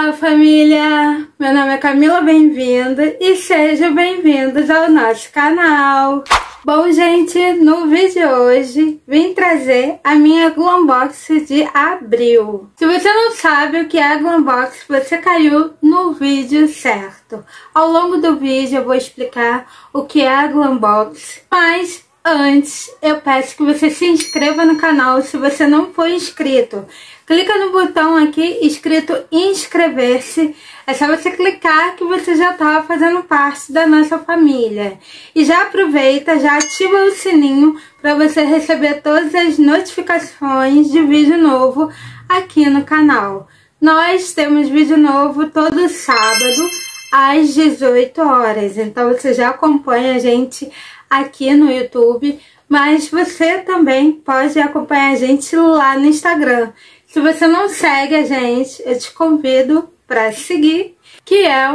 Olá, família! Meu nome é Camila, bem-vinda e sejam bem-vindos ao nosso canal. Bom, gente, no vídeo de hoje vim trazer a minha Glambox de abril. Se você não sabe o que é a Glambox, você caiu no vídeo certo. Ao longo do vídeo eu vou explicar o que é a Glambox, mas antes eu peço que você se inscreva no canal se você não for inscrito. Clica no botão aqui escrito inscrever-se. É só você clicar que você já está fazendo parte da nossa família. E já aproveita, já ativa o sininho para você receber todas as notificações de vídeo novo aqui no canal. Nós temos vídeo novo todo sábado às 18 horas. Então você já acompanha a gente aqui no YouTube, mas você também pode acompanhar a gente lá no Instagram. Se você não segue a gente, eu te convido para seguir, que é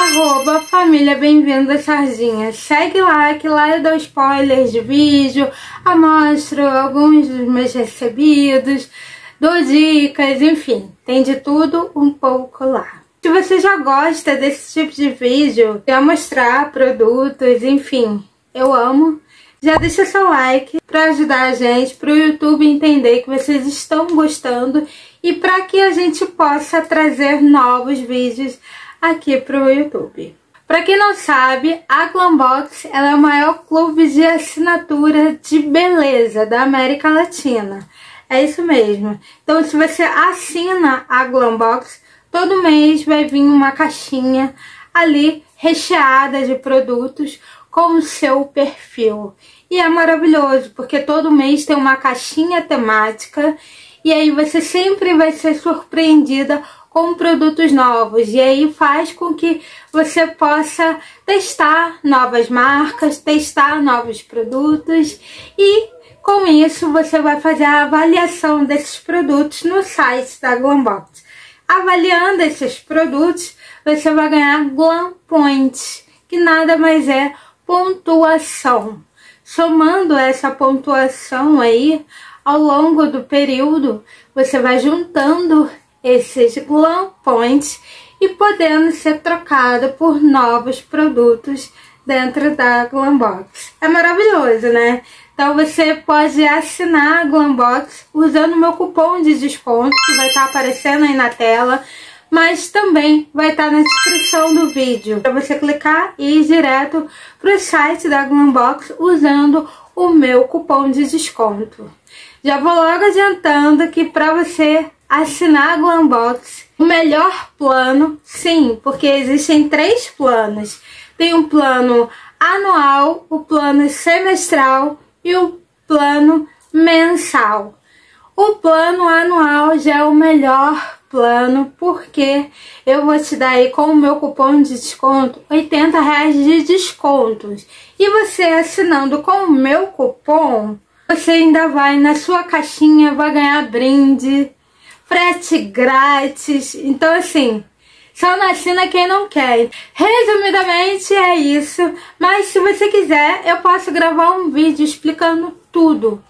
o @família bem-vinda sardinha. Segue lá, que lá eu dou spoilers de vídeo, eu mostro alguns dos meus recebidos, dou dicas, enfim, tem de tudo um pouco lá. Se você já gosta desse tipo de vídeo, de mostrar produtos, enfim, eu amo. Já deixa seu like para ajudar a gente, para o YouTube entender que vocês estão gostando e para que a gente possa trazer novos vídeos aqui para o YouTube. Para quem não sabe, a Glambox ela é o maior clube de assinatura de beleza da América Latina. É isso mesmo. Então, se você assina a Glambox, todo mês vai vir uma caixinha ali recheada de produtos com o seu perfil. E é maravilhoso, porque todo mês tem uma caixinha temática e aí você sempre vai ser surpreendida com produtos novos. E aí faz com que você possa testar novas marcas, testar novos produtos e com isso você vai fazer a avaliação desses produtos no site da Glambox. Avaliando esses produtos, você vai ganhar Glam Points, que nada mais é pontuação. Somando essa pontuação aí, ao longo do período, você vai juntando esses Glam Points e podendo ser trocado por novos produtos dentro da Glambox. É maravilhoso, né? Então você pode assinar a Glambox usando o meu cupom de desconto, que vai estar aparecendo aí na tela, mas também vai estar na descrição do vídeo, para você clicar e ir direto para o site da Glambox usando o meu cupom de desconto. Já vou logo adiantando que para você assinar a Glambox, o melhor plano, sim, porque existem 3 planos. Tem um plano anual, o plano semestral e o plano mensal. O plano anual já é o melhor plano, porque eu vou te dar aí com o meu cupom de desconto R$80 de descontos. E você assinando com o meu cupom, você ainda vai na sua caixinha, vai ganhar brinde, frete grátis. Então assim, só não assina quem não quer. Resumidamente é isso, mas se você quiser eu posso gravar um vídeo explicando tudo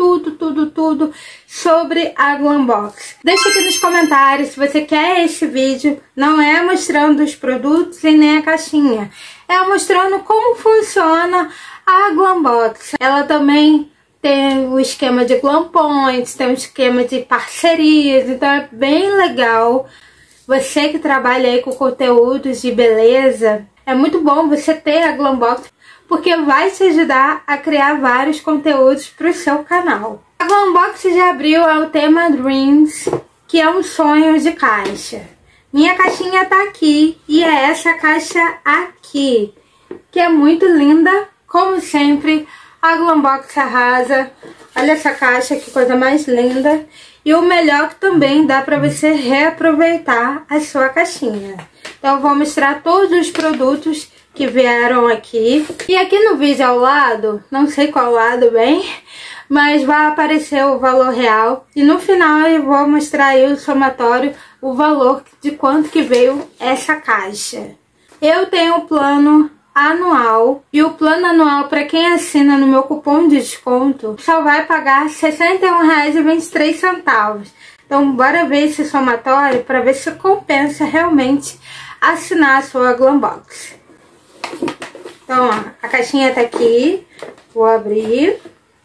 sobre a Glambox. Deixa aqui nos comentários se você quer esse vídeo. Não é mostrando os produtos e nem a caixinha, é mostrando como funciona a Glambox. Ela também tem o esquema de Glam Points, tem o esquema de parcerias, então é bem legal. Você que trabalha aí com conteúdos de beleza, é muito bom você ter a Glambox, porque vai te ajudar a criar vários conteúdos para o seu canal. A Glambox de abril é o tema Dreams, que é um sonho de caixa. Minha caixinha tá aqui e é essa caixa aqui, que é muito linda. Como sempre, a Glambox arrasa. Olha essa caixa, que coisa mais linda. E o melhor que também dá para você reaproveitar a sua caixinha. Então eu vou mostrar todos os produtos que vieram aqui. E aqui no vídeo ao lado, não sei qual lado bem, mas vai aparecer o valor real. E no final eu vou mostrar aí o somatório, o valor de quanto que veio essa caixa. Eu tenho o plano anual, e o plano anual, para quem assina no meu cupom de desconto, só vai pagar R$61,23. Então, bora ver esse somatório para ver se compensa realmente assinar a sua Glambox. Então, ó, a caixinha tá aqui. Vou abrir.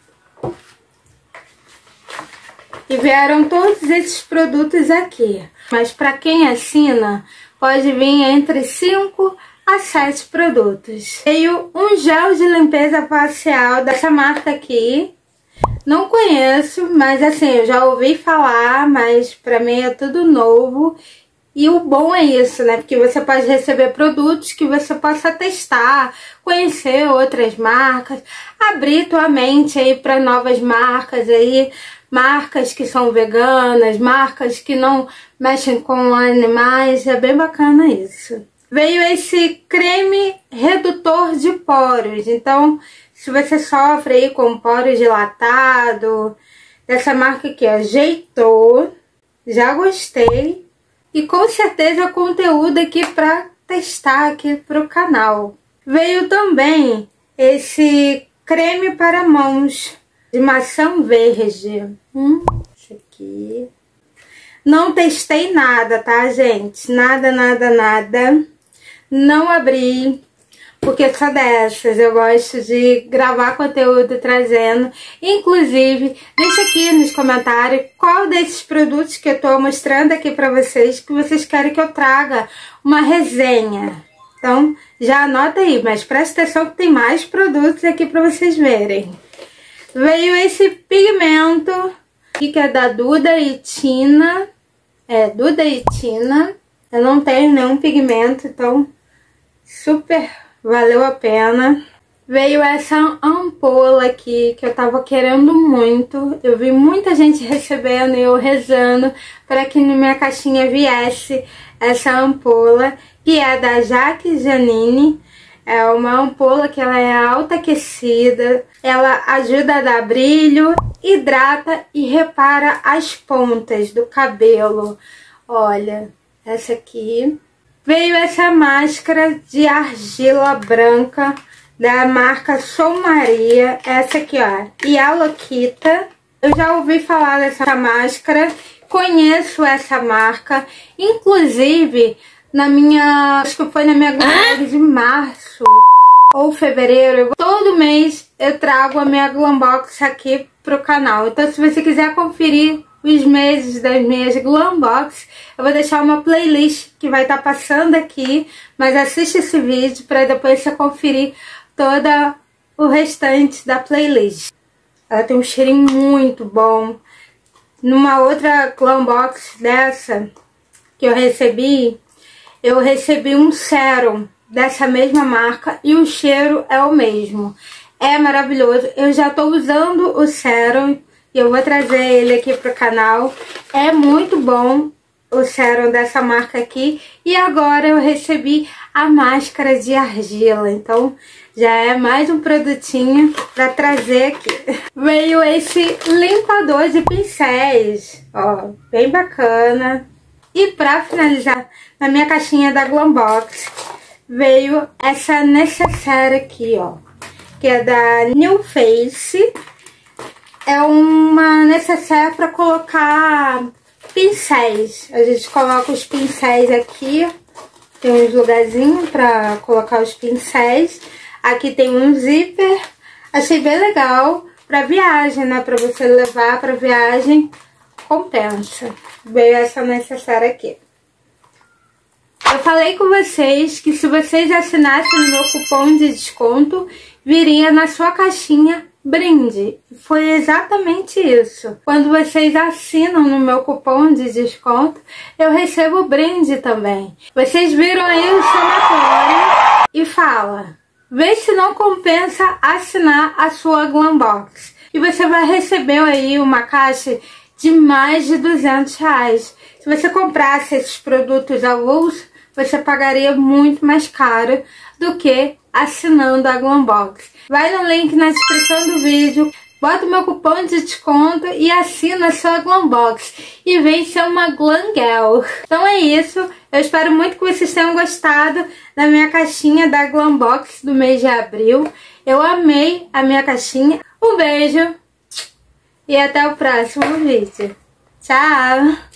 E vieram todos esses produtos aqui. Mas para quem assina, pode vir entre 5 a 7 produtos. Veio um gel de limpeza facial dessa marca aqui. Não conheço, mas assim, eu já ouvi falar, mas pra mim é tudo novo. E o bom é isso, né? Porque você pode receber produtos que você possa testar, conhecer outras marcas, abrir tua mente aí para novas marcas aí, marcas que são veganas, marcas que não mexem com animais, é bem bacana isso. Veio esse creme redutor de poros, então se você sofre aí com poros dilatados, dessa marca aqui, ó, Ajeitou, já gostei. E com certeza conteúdo aqui para testar aqui pro canal. Veio também esse creme para mãos de maçã verde. Esse aqui. Não testei nada, tá, gente? Nada. Não abri, porque só dessas eu gosto de gravar conteúdo trazendo. Inclusive, deixa aqui nos comentários qual desses produtos que eu tô mostrando aqui pra vocês que vocês querem que eu traga uma resenha. Então, já anota aí, mas presta atenção que tem mais produtos aqui pra vocês verem. Veio esse pigmento aqui que é da Duda e Tina. Duda e Tina. Eu não tenho nenhum pigmento, então super valeu a pena. Veio essa ampola aqui que eu tava querendo muito. Eu vi muita gente recebendo e eu rezando para que na minha caixinha viesse essa ampola, que é da Jaque Janine. É uma ampola que ela é alta aquecida, ela ajuda a dar brilho, hidrata e repara as pontas do cabelo. Olha, essa aqui. Veio essa máscara de argila branca da marca Sou Maria. Essa aqui, ó, Yalokita. Eu já ouvi falar dessa máscara, conheço essa marca. Inclusive, acho que foi na minha Glambox de março ou fevereiro. Todo mês eu trago a minha Glambox aqui pro canal. Então, se você quiser conferir os meses das minhas Glambox, eu vou deixar uma playlist que vai estar passando aqui, mas assiste esse vídeo para depois você conferir todo o restante da playlist. Ela tem um cheirinho muito bom. Numa outra Glambox dessa que eu recebi um sérum dessa mesma marca e o cheiro é o mesmo. É maravilhoso. Eu já estou usando o sérum e eu vou trazer ele aqui pro canal. É muito bom o sérum dessa marca aqui. E agora eu recebi a máscara de argila. Então já é mais um produtinho para trazer aqui. Veio esse limpador de pincéis. Ó, bem bacana. E para finalizar, na minha caixinha da Glambox, veio essa necessaire aqui, ó, que é da New Face. É uma necessaire para colocar pincéis. A gente coloca os pincéis aqui. Tem uns lugarzinhos para colocar os pincéis. Aqui tem um zíper. Achei bem legal para viagem, né? Para você levar para viagem, compensa. Veio essa necessaire aqui. Eu falei com vocês que se vocês assinassem no meu cupom de desconto, viria na sua caixinha brinde. Foi exatamente isso. Quando vocês assinam no meu cupom de desconto, eu recebo brinde também. Vocês viram aí o somatório e fala: vê se não compensa assinar a sua Glambox. E você vai receber aí uma caixa de mais de R$200. Se você comprasse esses produtos avulsos, você pagaria muito mais caro do que assinando a Glambox. Vai no link na descrição do vídeo, bota o meu cupom de desconto e assina a sua Glambox. E vem ser uma Glam Girl. Então é isso. Eu espero muito que vocês tenham gostado da minha caixinha da Glambox do mês de abril. Eu amei a minha caixinha. Um beijo e até o próximo vídeo. Tchau!